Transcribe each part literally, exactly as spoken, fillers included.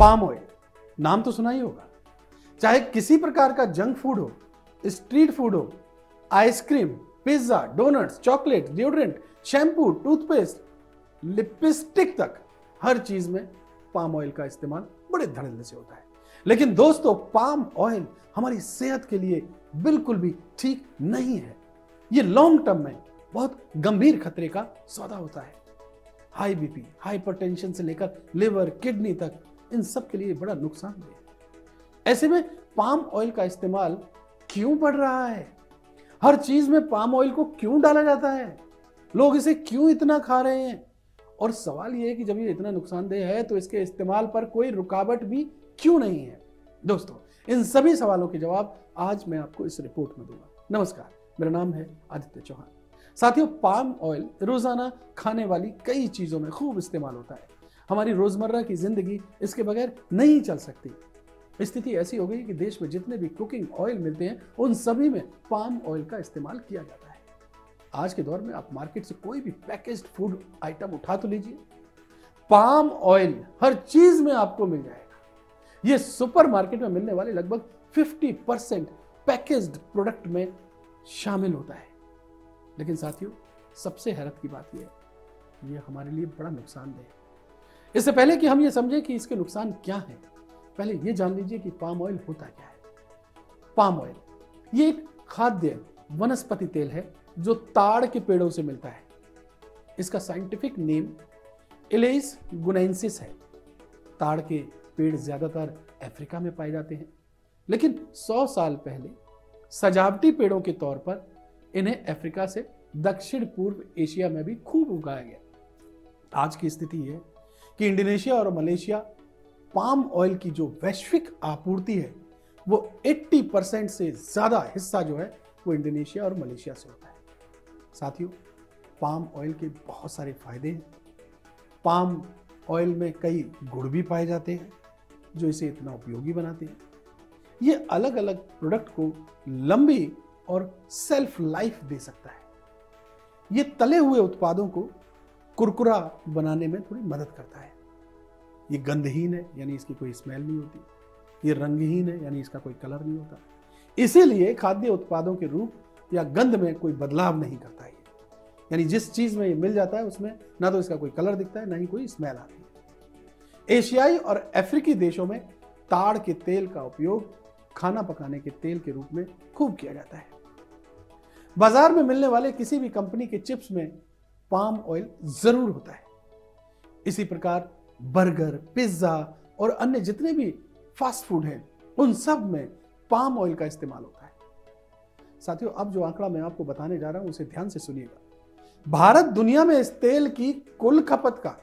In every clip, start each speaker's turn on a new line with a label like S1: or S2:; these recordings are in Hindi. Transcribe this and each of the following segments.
S1: पाम ऑयल, नाम तो सुना ही होगा। चाहे किसी प्रकार का जंक फूड हो, स्ट्रीट फूड हो, ice cream, pizza, donuts, chocolate, deodorant, shampoo, toothpaste, lipstick तक हर चीज में पाम ऑयल का इस्तेमाल बड़े धड़ल्ले से होता है। लेकिन दोस्तों, पाम ऑयल हमारी सेहत के लिए बिल्कुल भी ठीक नहीं है। ये लॉन्ग टर्म में बहुत गंभीर खतरे का सौदा होता है। हाई बीपी, हाइपरटेंशन से लेकर लिवर, किडनी तक, इन सब के लिए बड़ा नुकसानदेह है। ऐसे में पाम ऑयल का इस्तेमाल क्यों बढ़ रहा है? हर चीज में पाम ऑयल को क्यों डाला जाता है? लोग इसे क्यों इतना खा रहे हैं? और सवाल यह है कि जब ये इतना नुकसानदेह है तो इसके इस्तेमाल पर कोई रुकावट भी क्यों नहीं है? दोस्तों, इन सभी सवालों के जवाब आज मैं आपको इस रिपोर्ट में दूंगा। नमस्कार, मेरा नाम है आदित्य चौहान। साथियों, पाम ऑयल रोजाना खाने वाली कई चीजों में खूब इस्तेमाल होता है। हमारी रोजमर्रा की जिंदगी इसके बगैर नहीं चल सकती। स्थिति ऐसी हो गई कि देश में जितने भी कुकिंग ऑयल मिलते हैं उन सभी में पाम ऑयल का इस्तेमाल किया जाता है। आज के दौर में आप मार्केट से कोई भी पैकेज्ड फूड आइटम उठा तो लीजिए, पाम ऑयल हर चीज में आपको मिल जाएगा। यह सुपरमार्केट में मिलने वाले लगभग पचास परसेंट पैकेज्ड प्रोडक्ट में शामिल होता है। लेकिन साथियों, सबसे हैरत की बात यह है, यह हमारे लिए बड़ा नुकसानदेह है। इससे पहले कि हम यह समझें कि इसके नुकसान क्या हैं, पहले यह जान लीजिए कि पाम ऑयल होता क्या है। पाम ऑयल यह एक खाद्य वनस्पति तेल है जो ताड़ के पेड़ों से मिलता है। इसका साइंटिफिक नेम इलेइस गुनेंसिस है। ताड़ के पेड़ ज्यादातर अफ्रीका में पाए जाते हैं, लेकिन सौ साल पहले सजावटी पेड़ों के तौर पर इन्हें अफ्रीका से दक्षिण पूर्व एशिया में भी खूब उगाया गया। आज की स्थिति यह है कि इंडोनेशिया और मलेशिया पाम ऑयल की जो वैश्विक आपूर्ति है वो अस्सी परसेंट से ज्यादा हिस्सा जो है वो इंडोनेशिया और मलेशिया से होता है। साथियों, पाम ऑयल के बहुत सारे फायदे हैं। पाम ऑयल में कई गुण भी पाए जाते हैं जो इसे इतना उपयोगी बनाते हैं। ये अलग अलग प्रोडक्ट को लंबी और सेल्फ लाइफ दे सकता है। ये तले हुए उत्पादों को कुरकुरा बनाने में थोड़ी मदद करता है। ये गंधहीन है, यानी इसकी कोई स्मेल नहीं होती। ये रंगहीन है, यानी इसका कोई कलर नहीं होता। इसीलिए खाद्य उत्पादों के रूप या गंध में कोई बदलाव नहीं करता है। यानी जिस चीज में ये मिल जाता है उसमें ना तो इसका कोई कलर दिखता है, ना ही कोई स्मेल आती है। एशियाई और अफ्रीकी देशों में ताड़ के तेल का उपयोग खाना पकाने के तेल के रूप में खूब किया जाता है। बाजार में मिलने वाले किसी भी कंपनी के चिप्स में पाम ऑयल जरूर होता है। इसी प्रकार बर्गर, पिज्जा और अन्य जितने भी फास्ट फूड हैं उन सब में पाम ऑयल का इस्तेमाल होता है। साथियों, अब जो आंकड़ा मैं आपको बताने जा रहा हूं उसे ध्यान से सुनिएगा। भारत दुनिया में इस तेल की कुल खपत का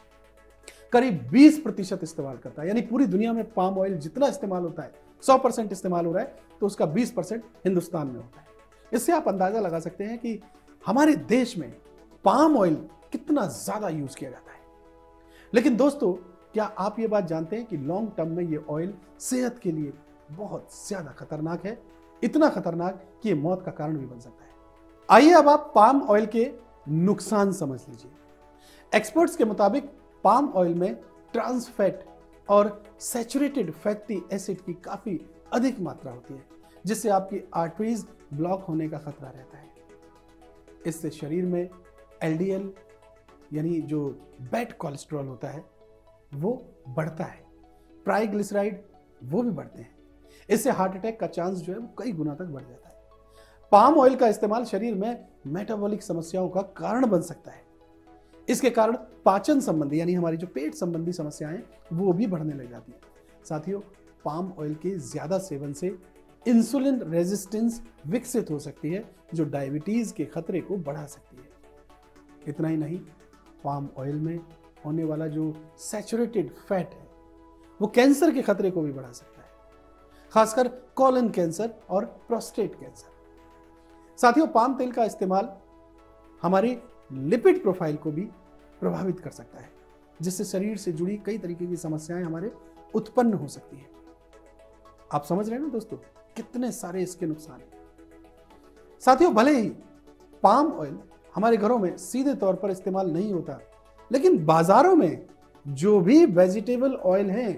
S1: करीब बीस प्रतिशत इस्तेमाल करता है। यानी पूरी दुनिया में पाम ऑयल जितना इस्तेमाल होता है, सौ परसेंट इस्तेमाल हो रहा है, तो उसका बीस परसेंट हिंदुस्तान में होता है। इससे आप अंदाजा लगा सकते हैं कि हमारे देश में पाम ऑयल कितना ज्यादा यूज किया जाता है। लेकिन दोस्तों, क्या आप ये बात जानते हैं कि लॉन्ग टर्म में ये ऑयल सेहत के लिए बहुत ज्यादा खतरनाक है? इतना खतरनाक कि ये मौत का कारण भी बन सकता है। आइए अब आप पाम ऑयल के नुकसान समझ लीजिए। एक्सपर्ट्स के मुताबिक पाम ऑयल में ट्रांस फैट और सैचुरेटेड फैटी एसिड की काफी अधिक मात्रा होती है, जिससे आपकी आर्टरीज ब्लॉक होने का खतरा रहता है। इससे शरीर में एल डी एल यानी जो बैड कोलेस्ट्रॉल होता है वो बढ़ता है। ट्राइग्लिसराइड वो भी बढ़ते हैं। इससे हार्ट अटैक का चांस जो है वो कई गुना तक बढ़ जाता है। पाम ऑयल का इस्तेमाल शरीर में मेटाबॉलिक समस्याओं का कारण बन सकता है। इसके कारण पाचन संबंधी यानी हमारी जो पेट संबंधी समस्याएं वो भी बढ़ने लग जाती है। साथियों, पाम ऑयल के ज्यादा सेवन से इंसुलिन रेजिस्टेंस विकसित हो सकती है जो डायबिटीज के खतरे को बढ़ा सकती है। इतना ही नहीं, पाम ऑयल में होने वाला जो सैचुरेटेड फैट है वो कैंसर के खतरे को भी बढ़ा सकता है, खासकर कोलन कैंसर और प्रोस्टेट कैंसर। साथियों, पाम तेल का इस्तेमाल हमारी लिपिड प्रोफाइल को भी प्रभावित कर सकता है, जिससे शरीर से जुड़ी कई तरीके की समस्याएं हमारे उत्पन्न हो सकती हैं। आप समझ रहे हैं ना दोस्तों, कितने सारे इसके नुकसान हैं। साथियों, भले ही पाम ऑयल हमारे घरों में सीधे तौर पर इस्तेमाल नहीं होता, लेकिन बाजारों में जो भी वेजिटेबल ऑयल हैं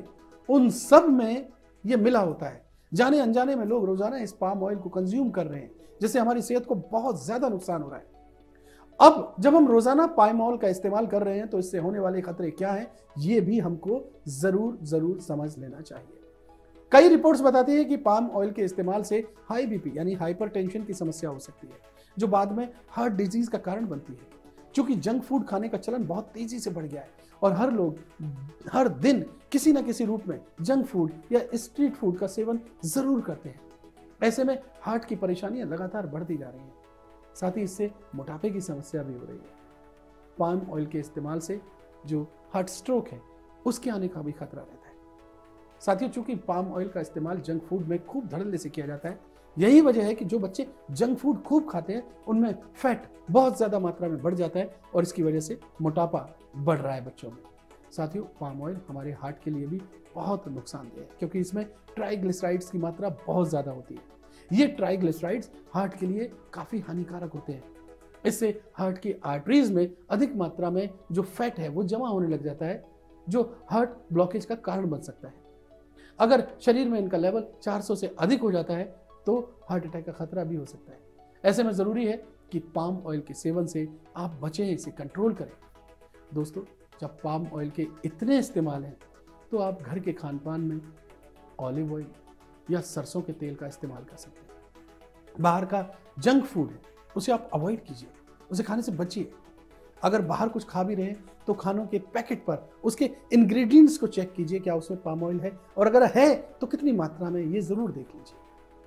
S1: उन सब में ये मिला होता है। जाने अनजाने में लोग रोजाना इस पाम ऑयल को कंज्यूम कर रहे हैं, जिससे हमारी सेहत को बहुत ज्यादा नुकसान हो रहा है। अब जब हम रोजाना पाम ऑयल का इस्तेमाल कर रहे हैं तो इससे होने वाले खतरे क्या हैं, ये भी हमको जरूर जरूर समझ लेना चाहिए। कई रिपोर्ट्स बताती है कि पाम ऑयल के इस्तेमाल से हाई बीपी यानी हाइपरटेंशन की समस्या हो सकती है, जो बाद में हार्ट डिजीज का कारण बनती है। क्योंकि जंक फूड खाने का चलन बहुत तेजी से बढ़ गया है और हर लोग हर दिन किसी न किसी रूप में जंक फूड या स्ट्रीट फूड का सेवन जरूर करते हैं। ऐसे में हार्ट की परेशानियां लगातार बढ़ती जा रही हैं। साथ ही इससे मोटापे की समस्या भी हो रही है। पाम ऑयल के इस्तेमाल से जो हार्ट स्ट्रोक है उसके आने का भी खतरा रहता है। साथियों, चूंकि पाम ऑयल का इस्तेमाल जंक फूड में खूब धड़ल्ले से किया जाता है, यही वजह है कि जो बच्चे जंक फूड खूब खाते हैं उनमें फैट बहुत ज्यादा मात्रा में बढ़ जाता है और इसकी वजह से मोटापा बढ़ रहा है बच्चों में। साथियों, पाम ऑयल हमारे हार्ट के लिए भी बहुत नुकसानदेह है, क्योंकि इसमें ट्राइग्लिसराइड्स की मात्रा बहुत ज्यादा होती है। ये ट्राइग्लिसराइड्स हार्ट के लिए काफी हानिकारक होते हैं। इससे हार्ट की आर्टरीज में अधिक मात्रा में जो फैट है वो जमा होने लग जाता है, जो हार्ट ब्लॉकेज का कारण बन सकता है। अगर शरीर में इनका लेवल चार सौ से अधिक हो जाता है तो हार्ट अटैक का खतरा भी हो सकता है। ऐसे में जरूरी है कि पाम ऑयल के सेवन से आप बचें, इसे कंट्रोल करें। दोस्तों, जब पाम ऑयल के इतने इस्तेमाल हैं तो आप घर के खान पान में ऑलिव ऑयल या सरसों के तेल का इस्तेमाल कर सकते हैं। बाहर का जंक फूड है उसे आप अवॉइड कीजिए, उसे खाने से बचिए। अगर बाहर कुछ खा भी रहे हैं तो खानों के पैकेट पर उसके इंग्रेडिएंट्स को चेक कीजिए, क्या उसमें पाम ऑयल है, और अगर है तो कितनी मात्रा में, ये जरूर देख लीजिए।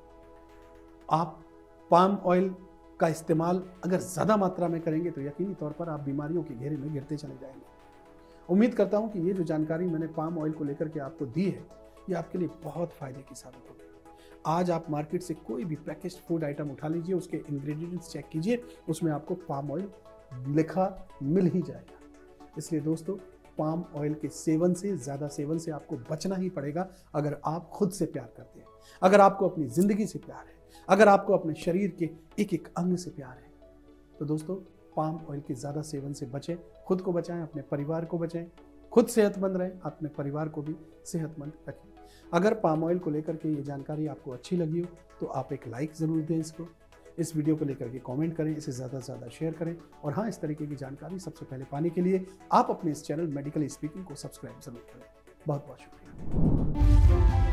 S1: आप पाम ऑयल का इस्तेमाल अगर ज्यादा मात्रा में करेंगे तो यकीनी तौर पर आप बीमारियों के घेरे में गिरते चले जाएंगे। उम्मीद करता हूं कि ये जो जानकारी मैंने पाम ऑयल को लेकर के आपको दी है, ये आपके लिए बहुत फायदे की साबित होगी। आज आप मार्केट से कोई भी पैकेज्ड फूड आइटम उठा लीजिए, उसके इंग्रेडिएंट्स चेक कीजिए, उसमें आपको पाम ऑयल लिखा मिल ही जाएगा। इसलिए दोस्तों, पाम ऑयल के सेवन से, ज्यादा सेवन से आपको बचना ही पड़ेगा अगर आप खुद से प्यार करते हैं, अगर आपको अपनी जिंदगी से प्यार है, अगर आपको अपने शरीर के एक एक अंग से प्यार है। तो दोस्तों, पाम ऑयल के ज्यादा सेवन से बचें, खुद को बचाएं, अपने परिवार को बचाएं, खुद सेहतमंद रहें, अपने परिवार को भी सेहतमंद रखें। अगर पाम ऑयल को लेकर के ये जानकारी आपको अच्छी लगी हो तो आप एक लाइक ज़रूर दें इसको, इस वीडियो को लेकर के कमेंट करें, इसे ज़्यादा से ज़्यादा शेयर करें। और हाँ, इस तरीके की जानकारी सबसे पहले पाने के लिए आप अपने इस चैनल मेडिकल स्पीकिंग को सब्सक्राइब जरूर करें। बहुत बहुत शुक्रिया।